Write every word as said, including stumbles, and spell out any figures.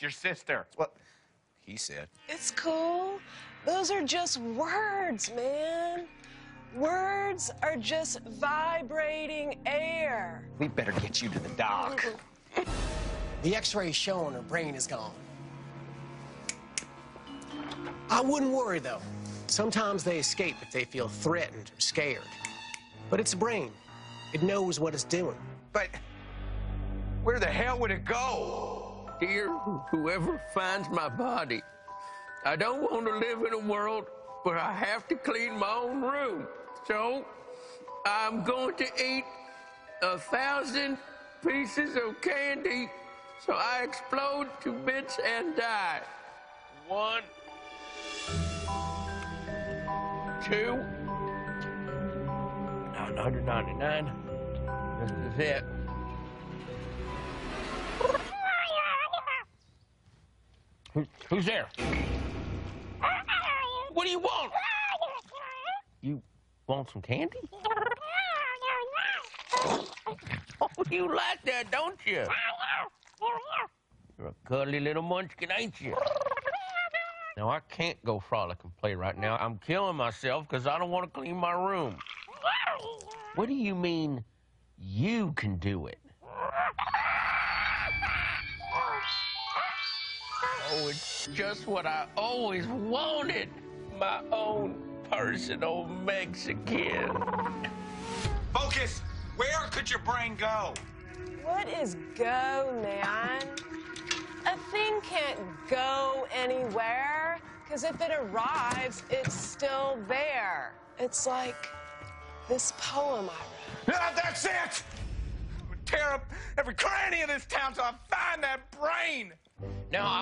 your sister. What he said. It's cool. Those are just words, man. Words are just vibrating air. We better get you to the doc. The x-ray's showing her brain is gone. I wouldn't worry, though. Sometimes they escape if they feel threatened or scared. But it's a brain. It knows what it's doing. But where the hell would it go? Dear whoever finds my body, I don't want to live in a world where I have to clean my own room. So I'm going to eat a thousand pieces of candy so I explode to bits and die. One, two, nine hundred ninety-nine. This is it. Who, who's there? What do you want? You want some candy? Oh, you like that, don't you? You're a cuddly little munchkin, ain't you? Now, I can't go frolic and play right now. I'm killing myself because I don't want to clean my room. What do you mean you can do it? Oh, it's just what I always wanted. My own personal Mexican. Focus! Where could your brain go? What is go, man? A thing can't go anywhere, because if it arrives, it's still there. It's like this poem I wrote. Ah, that's it! I'm gonna tear up every cranny of this town so I find that brain! Now,